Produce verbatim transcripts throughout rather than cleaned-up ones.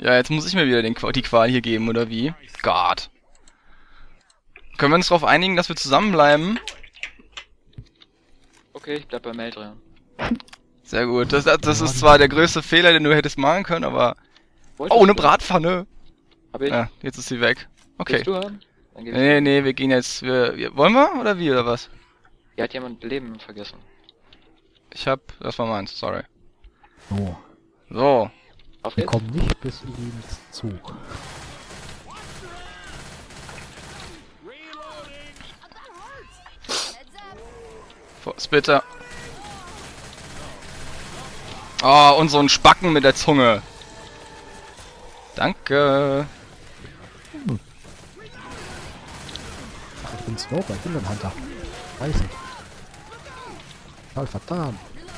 Ja, jetzt muss ich mir wieder den, die Qual hier geben, oder wie? Gott. Können wir uns darauf einigen, dass wir zusammenbleiben? Okay, ich bleib bei Meldrian. Sehr gut. Das, das ist zwar der größte Fehler, den du hättest machen können, aber... Wolltest Oh, eine du? Bratpfanne! Hab ich. Ja, jetzt ist sie weg. Okay. Willst du haben? Dann geb ich Nee, dir. nee, wir gehen jetzt... Wir, wir, wollen wir? Oder wie, oder was? Hier hat jemand Leben vergessen. Ich hab... Das war meins, sorry. So, So. Auf wir geht's. kommen nicht bis ins Zug. Splitter. Oh, und so ein Spacken mit der Zunge. Danke. Ach, ich bin Smoker, ich bin ein Hunter. Weiß ich. Voll verdammt.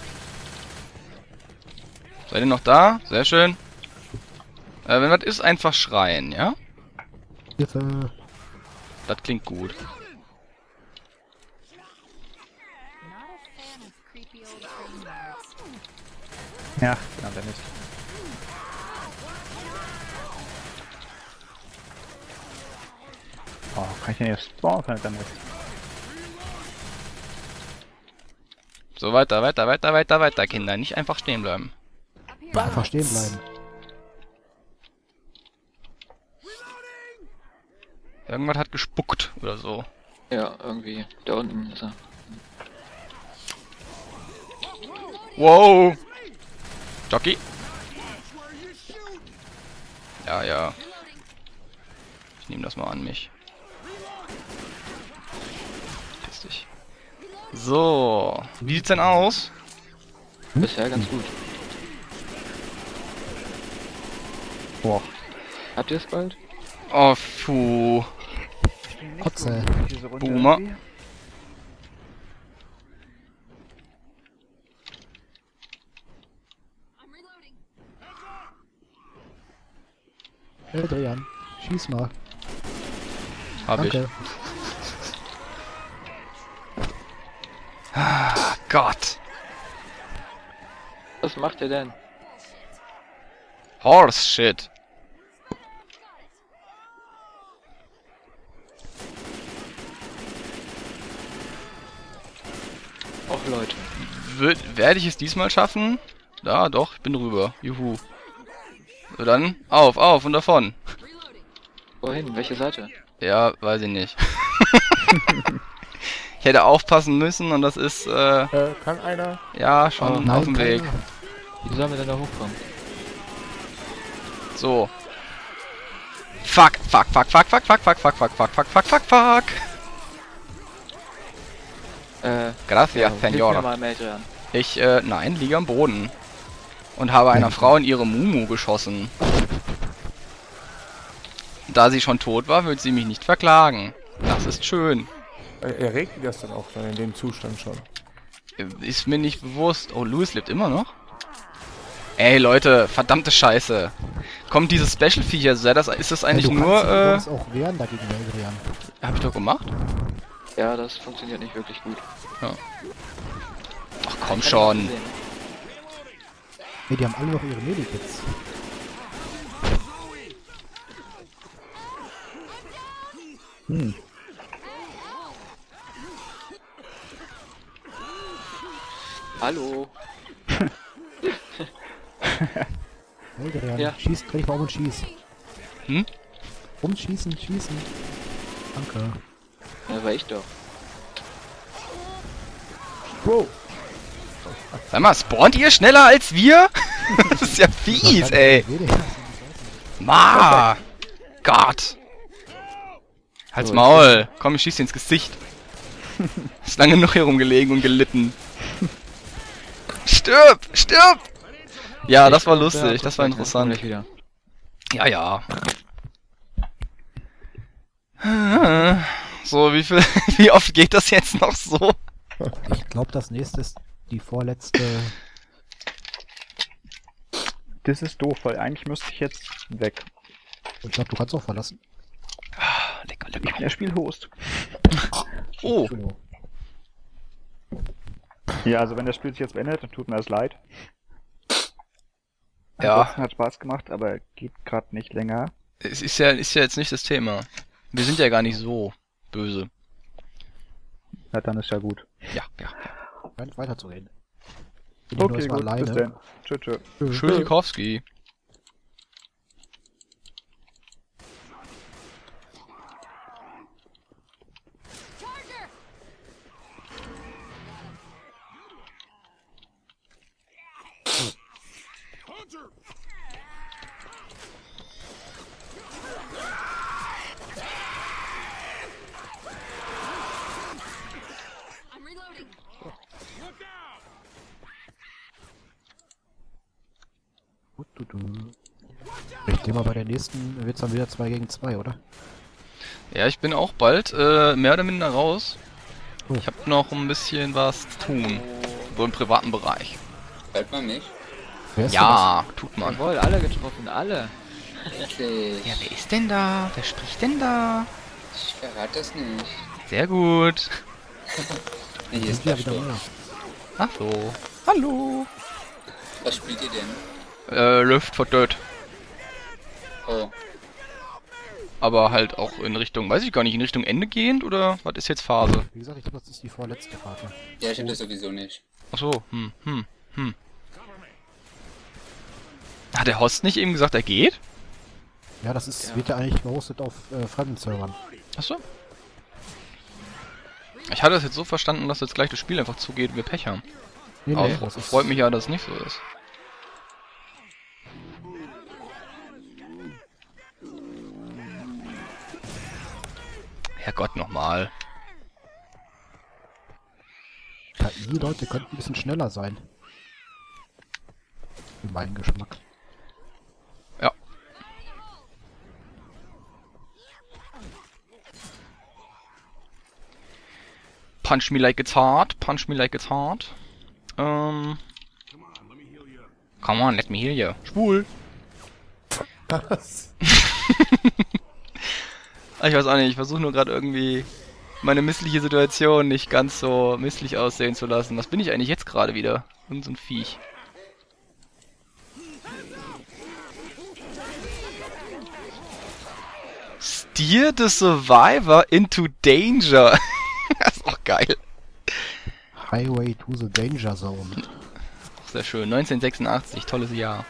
Seid ihr noch da? Sehr schön. Äh, wenn was ist, einfach schreien, ja? Hilfe. Das klingt gut. Ja, genau, dann nicht. Oh, kann ich denn jetzt spawnen können damit? So, weiter, weiter, weiter, weiter, weiter, Kinder. Nicht einfach stehen bleiben. Einfach stehen bleiben. Irgendwas hat gespuckt oder so. Ja, irgendwie. Da unten ist er. Wow! Jockey! Ja, ja. Ich nehme das mal an mich. Piss dich. So. Wie sieht's denn aus? Bisher ganz gut. Boah. Habt ihr es bald? Oh, puh. Ich bin nicht Kotze. so gut, diese Runde Boomer. irgendwie. Adrian, schieß mal. Hab ich. Danke. Ah, Gott. Was macht ihr denn? Horse shit. Och Leute. Wird, werde ich es diesmal schaffen? Ja, doch, ich bin drüber. Juhu. So, dann auf, auf und davon. Wohin? Welche Seite? Ja, weiß ich nicht. Ich hätte aufpassen müssen und das ist, äh, Äh, kann einer? ja, schon Oh, auf Nein, dem Weg. keiner. Wie sollen wir denn da hochkommen? So. Fuck, fuck, fuck, fuck, fuck, fuck, fuck, fuck, fuck, fuck, fuck, fuck, fuck, fuck. Äh, Gracias, hilf mir Senor. mal, Meldrian. Ich, äh, nein, liege am Boden. Und habe einer Frau in ihre Mumu geschossen. Da sie schon tot war, wird sie mich nicht verklagen. Das ist schön. Er, er regt das dann auch dann in dem Zustand schon. Ist mir nicht bewusst. Oh, Louis lebt immer noch? Ey, Leute, verdammte Scheiße. Kommt dieses Special-Viecher, ist das, ist das eigentlich Ja, du nur, kannst dich äh... übrigens auch wehren dagegen, Adrian. Hab ich doch gemacht? Ja, das funktioniert nicht wirklich gut. Ach komm Kann ich schon. auch sehen. Ne, die haben alle noch ihre Medikits. Hm. Hallo. Adrian, Ja. schieß, dreh dich mal um und schieß. Hm? Umschießen, schießen. Danke. Ja, war ich doch. Wow! Sag mal, spawnt ihr schneller als wir? Das ist ja fies, ey. Ma! Gott! Halt's So, Maul! Komm, ich schieß dir ins Gesicht. Ist lange genug hier rumgelegen und gelitten. Stirb! Stirb! Ja, das war lustig, das war interessant. Gleich wieder. Ja, ja. So, wie viel, wie oft geht das jetzt noch so? Ich glaube, das nächste ist die vorletzte. Das ist doof, weil eigentlich müsste ich jetzt weg. Ich glaube, du kannst auch verlassen. Lecker, Ich bin lecker. der Spielhost. Oh, Ja, also wenn das Spiel sich jetzt beendet, dann tut mir das leid. Ja. Ansonsten hat Spaß gemacht, aber geht gerade nicht länger. Es ist ja, ist ja jetzt nicht das Thema. Wir sind ja gar nicht so böse. Na, dann ist ja gut. Ja, ja. Scheint weiterzureden. Bin ich nur Okay, erstmal gut, bis alleine. dann. Tschö, tschö. Tschö. Schulzikowski. I'm reloading. Gut, du, du. Ich denke mal, bei der nächsten wird's dann wieder zwei gegen zwei, oder? Ja, ich bin auch bald äh, mehr oder minder raus. Oh. Ich habe noch ein bisschen was zu tun. So im privaten Bereich. Hört man mich? Wer ist Ja, tut man. Jawohl, alle getroffen, alle. Wirklich? Ja, wer ist denn da? Wer spricht denn da? Ich verrate das nicht. Sehr gut. Nee, hier das? ist Ja, das wieder Sturm. mehr. Ach so. Hallo. Was spielt ihr denn? Äh, Left for Dead. Oh, Aber halt auch in Richtung, weiß ich gar nicht, in Richtung Ende gehend oder was ist jetzt Phase? Wie gesagt, ich glaube, das ist die vorletzte Karte. ja, ich hab das sowieso nicht. Ach so, hm, hm, hm. Hat der Host nicht eben gesagt, er geht? Ja, das ist, wird ja eigentlich gehostet auf äh, fremden Servern. Ach so. Ich hatte das jetzt so verstanden, dass jetzt gleich das Spiel einfach zugeht und wir Pech haben. Nee, Aber nee, das ist, freut mich ja, dass es nicht so ist. Herrgott, nochmal. K I-Leute könnten ein bisschen schneller sein. Für meinen Geschmack. Ja. Punch me like it's hard, punch me like it's hard. Ähm. Come on, let me heal you. Schwul. Was? Ich weiß auch nicht, ich versuche nur gerade irgendwie meine missliche Situation nicht ganz so misslich aussehen zu lassen. Was bin ich eigentlich jetzt gerade wieder? Irgend so ein Viech. Steer the Survivor into Danger. Das ist auch geil. Highway to the Danger Zone. Auch sehr schön. neunzehnhundertsechsundachtzig, tolles Jahr.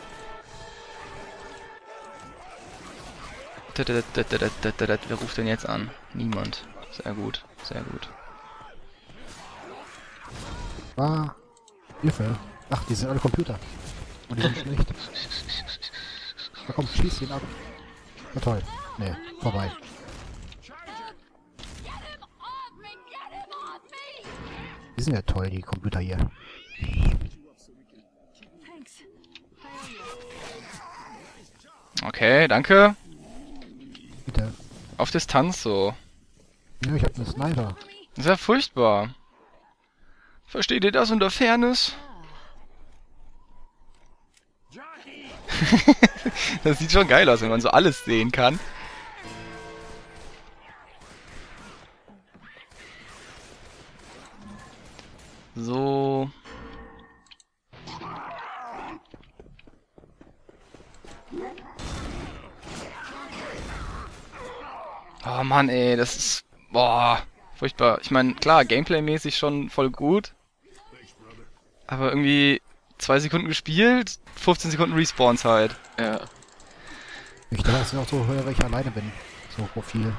Wer ruft denn jetzt an? Niemand. Sehr gut, sehr gut. Ah, Hilfe. Ach, die sind alle Computer. Und die sind schlecht. Na komm, schieß ihn ab. Na toll. Nee, vorbei. Die sind ja toll, die Computer hier. Okay, danke. Bitte. Auf Distanz so. Ja, ich hab einen Sniper. Das ist ja furchtbar. Versteht ihr das unter Fairness? Das sieht schon geil aus, wenn man so alles sehen kann. So. Oh Mann, ey, das ist... Boah, furchtbar. Ich meine, klar, Gameplay-mäßig schon voll gut. Aber irgendwie zwei Sekunden gespielt, fünfzehn Sekunden Respawn-Zeit. Ja. Ich dachte, es ist auch so, wenn ich alleine bin. So Profil.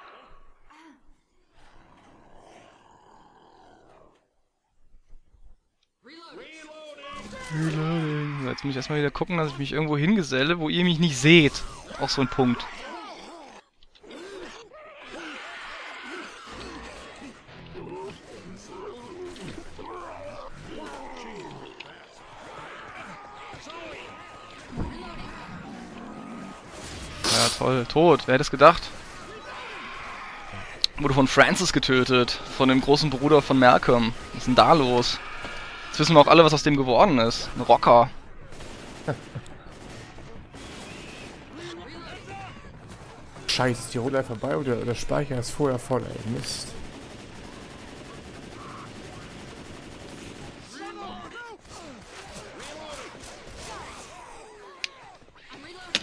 Reloading. Jetzt muss ich erstmal wieder gucken, dass ich mich irgendwo hingeselle, wo ihr mich nicht seht. Auch so ein Punkt. Ja, toll. Tot. Wer hätte es gedacht? Wurde von Francis getötet. Von dem großen Bruder von Malcolm. Was ist denn da los? Jetzt wissen wir auch alle, was aus dem geworden ist. Ein Rocker. Scheiße, die Rolle vorbei oder der Speicher ist vorher voll, ey. Mist.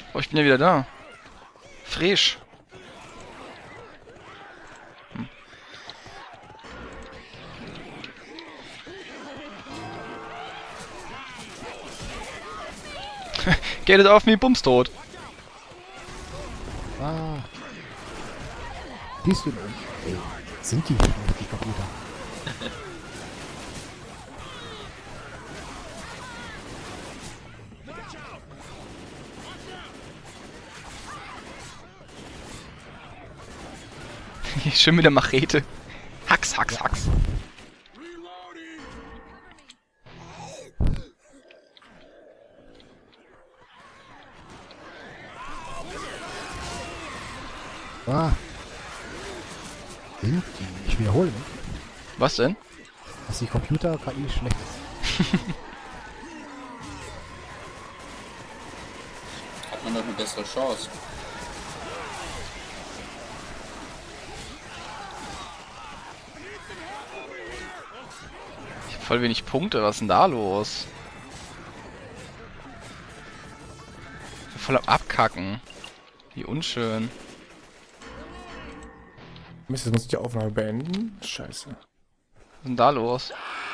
Oh, ich bin ja wieder da. Frisch. Hm. Get it off me, Bumstot. Ah. Die ist wieder. Ey, sind die nicht, die Computer? Schön mit der Machete. Hax, Hax, Hax. Ah. Sind die? Ich wiederhole mich, Was denn? dass die Computer-K I schlecht ist. Hat man doch eine bessere Chance. Ich hab voll wenig Punkte, was ist denn da los? Voll am Abkacken. Wie unschön. Mist, jetzt muss ich die Aufnahme beenden. Scheiße. Was ist denn da los?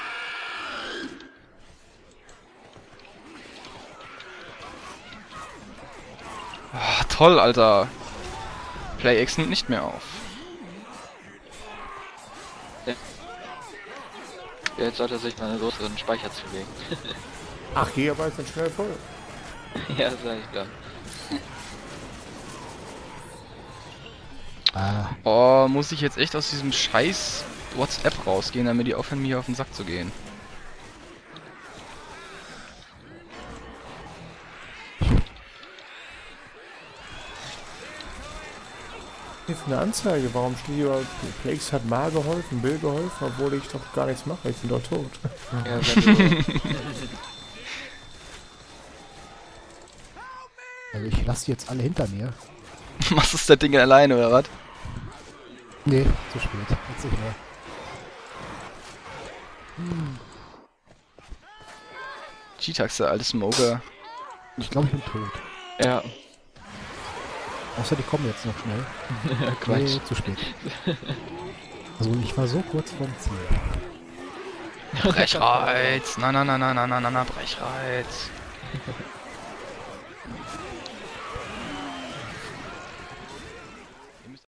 Ah, toll, Alter. PlayX nimmt nicht mehr auf. Ja, jetzt sollte er sich mal einen größeren Speicher zulegen. acht Gigabyte sind schnell voll. Ja, sag ich doch. Ah. Oh, muss ich jetzt echt aus diesem scheiß WhatsApp rausgehen, damit die aufhören, mir auf den Sack zu gehen. Hier ist eine Anzeige. Warum steht hier, Plex hat mal geholfen, Bill geholfen, obwohl ich doch gar nichts mache. Ich bin doch tot. Ja, wenn du... Also ich lasse die jetzt alle hinter mir. Machst du das Ding alleine, oder was? Nee, zu spät. Jetzt nicht mehr. Hm. G-Tax, der alte Smoker. Ich glaube, ich bin tot. Ja, Außer die kommen jetzt noch schnell. Quatsch. Nee, zu spät. Also ich war so kurz vorm Ziel. Brechreiz. Na, na, na, na, na, na, na, na, Brechreiz.